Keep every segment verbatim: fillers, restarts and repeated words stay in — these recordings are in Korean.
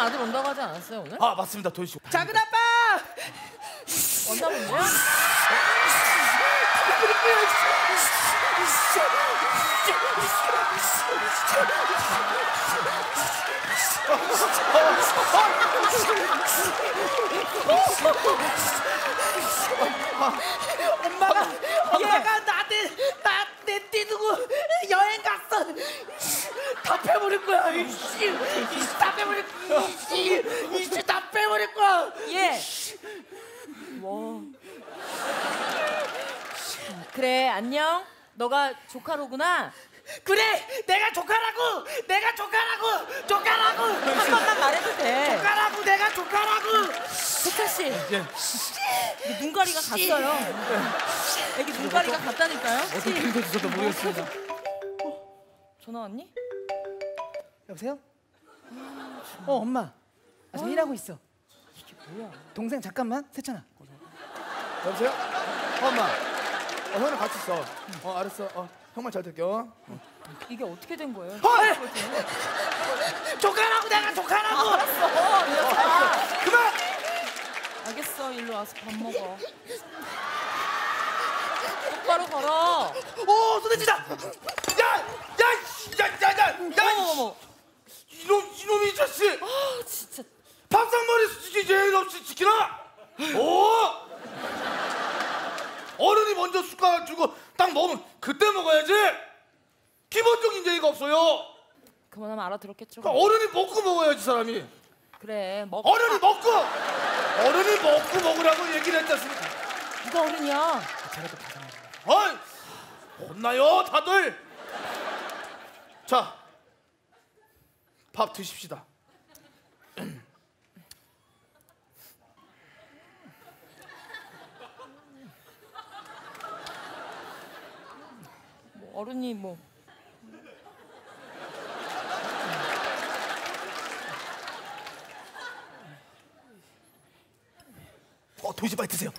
아들 온다고 하지 않았어요 오늘? 아 맞습니다 도희 씨. 작은 아빠. 원장님이야? 엄마가 엄마가 나한테 나내 띠두고 여행 갔어. 다 빼버릴 거야. 이씨, 이씨 다 빼버릴 거야. 이씨, 이씨 다 빼버릴 거야. 예. 뭐. 그래 안녕. 너가 조카로구나. 그래, 내가 조카라고. 내가 조카라고. 조카라고. 한 번만 말해도 돼. 조카라고. 내가 조카라고. 세찬 씨. 예. 눈가리가 갔어요. 애기 눈가리가 갔다니까요. 어떻게 믿어주셔도 모르겠습니다. 전화 왔니? 여보세요? 어 엄마. 아, 저 일하고 있어. 이게 뭐야? 동생 잠깐만. 세찬아. 여보세요? 어, 엄마. 어, 형이랑 같이 있어. 어 알았어. 어 형만 잘 될게. 어. 이게 어떻게 된 거예요? 헐! 조카라고 내가 조카라고. 아, 알았어. 아, 그만. 알겠어. 일로 와서 밥 먹어. 똑바로 걸어. 오 소대지다. 야야야야야야 어머머머. 이놈 이놈이 자식. 아 진짜. 밥상머리 수지 제일 없이 지키나? 오! 어른이 먼저 숟가락 주고 딱 먹으면 그때 먹어야지. 기본적인 예의가 없어요. 그만하면 알아들었겠죠. 그러니까 어른이 먹고 먹어야지 사람이. 그래 먹. 어른이 먹고 어른이 먹고 먹으라고 얘기를 했지 않습니까? 누가 어른이야? 어이 혼나요 다들. 자, 밥 드십시다. 뭐 어른이 뭐. 어, 도시 빨리 드세요.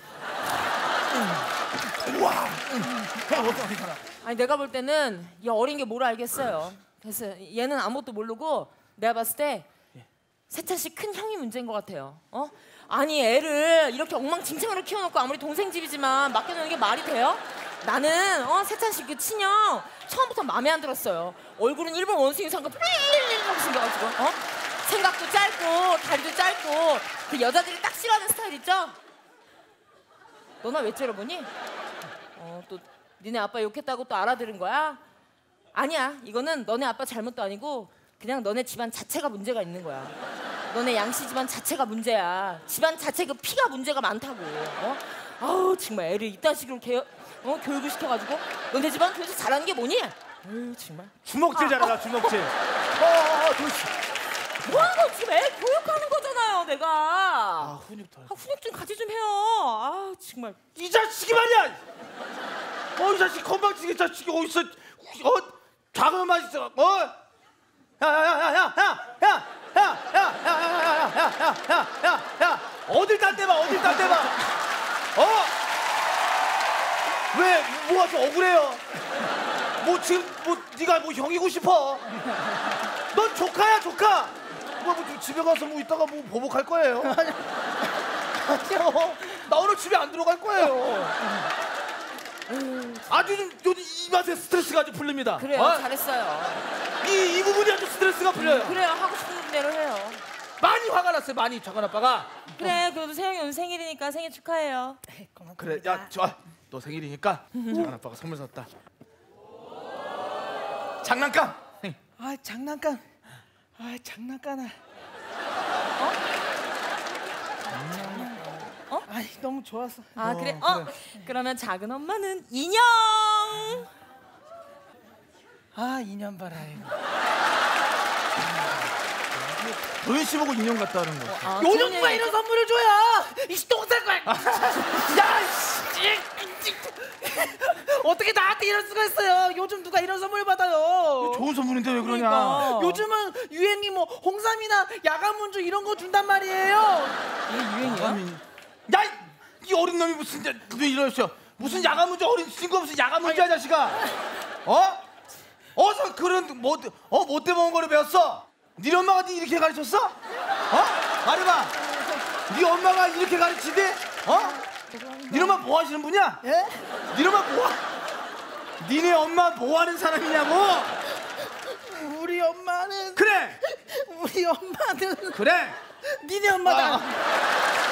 음. 우와. 음. 형 어떡해 괜찮아. 아니 내가 볼 때는 이 어린 게 뭘 알겠어요. 그래서 얘는 아무것도 모르고 내가 봤을 때 세찬 씨 큰 형이 문제인 것 같아요. 어? 아니 애를 이렇게 엉망진창으로 키워놓고 아무리 동생 집이지만 맡겨놓는 게 말이 돼요? 나는 어 세찬 씨 그 친형 처음부터 마음에 안 들었어요. 얼굴은 일본 원숭이 상과 뿔리리리라고 생겨가지고 어? 생각도 짧고 다리도 짧고 그 여자들이 딱 싫어하는 스타일 있죠? 너나 왜 째려보니? 어 또 니네 아빠 욕했다고 또 알아들은 거야? 아니야 이거는 너네 아빠 잘못도 아니고 그냥 너네 집안 자체가 문제가 있는 거야. 너네 양씨 집안 자체가 문제야. 집안 자체 그 피가 문제가 많다고. 어? 아우 정말 애를 이딴 식으로 개, 어? 교육을 시켜가지고 너네 집안 도대체 잘하는 게 뭐니? 아유 정말 주먹질 잘하라 주먹질. 어어어 도시. 뭐하는 거 지금 애 교육하는 거잖아요 내가. 아 훈육도. 아, 훈육 좀 같이 좀 해요. 아 정말 이 자식이 말이야. 어이 자식 건방지게 자식이 어디서 어 작은 엄마 있어. 어? 야야야야야야야야야야야야야야야야 어딜 딴 데봐 어딜 딴 데봐. 어? 왜 뭐가 좀 억울해요? 뭐 지금 뭐 네가 뭐 형이고 싶어? 넌 조카야 조카. 뭐, 뭐 집에 가서 뭐 이따가 뭐 보복할 거예요? 아니요. 나 오늘 집에 안 들어갈 거예요. 아주 좀 요즘 이 맛에 스트레스가 아주 풀립니다. 그래요 어? 잘했어요. 이, 이 부분이 아주 스트레스가 풀려요. 그래요 하고 싶은 대로 해요. 많이 화가 났어요. 많이 작은 아빠가. 그래 그래도 세영이 오늘 생일이니까 생일 축하해요. 그래 야 저 너 생일이니까 작은 아빠가 선물 샀다. 장난감. 아 장난감. 아 장난감아. 어? 어? 아이 너무 좋았어. 아 어, 그래? 어? 그래. 그러면 작은 엄마는 인형. 아 인연 봐라 이거. 도현 씨 보고 인형 같다 하는 거. 아, 요즘 누가 얘기- 이런 선물을 줘야 이씨 똥쌀 거야. 야 씨. 어떻게 나한테 이럴 수가 있어요? 요즘 누가 이런 선물 받아요? 좋은 선물인데 왜 그러냐? 그러니까. 요즘은 유행이 뭐 홍삼이나 야간 문주 이런 거 준단 말이에요. 이게 유행이야? 야, 이 어린 놈이 무슨 왜 이러셔? 무슨 야간 문제 어린 친구 무슨 야간 문제야 자식아? 어? 어서 그런 뭐어 못돼 먹은 거를 배웠어? 네 엄마가 네 이렇게 가르쳤어? 어? 말해봐. 네 엄마가 이렇게 가르치대? 어? 네 엄마 뭐 하시는 분이야? 예? 네 엄마 뭐? 니네 엄마 뭐 하는 사람이냐고? 우리 엄마는 그래. 우리 엄마는 그래. 니네 엄마다. 아.